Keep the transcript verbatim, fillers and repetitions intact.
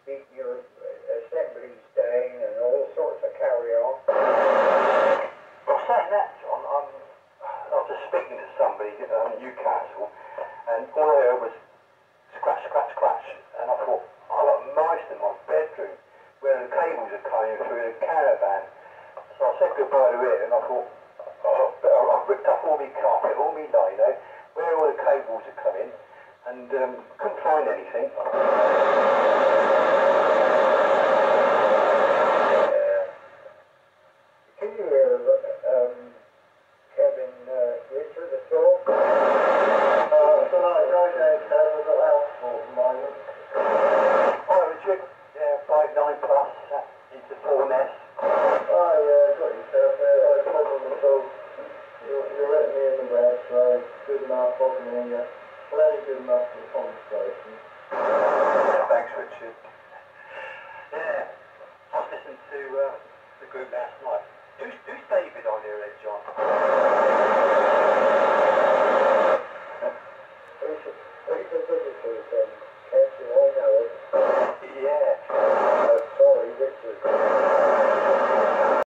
beat your assemblies down and all sorts of carry on. Well, saying that, John, I'm, I was just speaking to somebody um, in Newcastle, and all I heard was scratch, scratch, scratch, and I thought, I got mice in my bedroom where the cables are coming through the caravan. So I said goodbye to it, and I thought, oh, I've ripped up all my carpet, all my lino, where all the cables are coming, and um, couldn't find anything.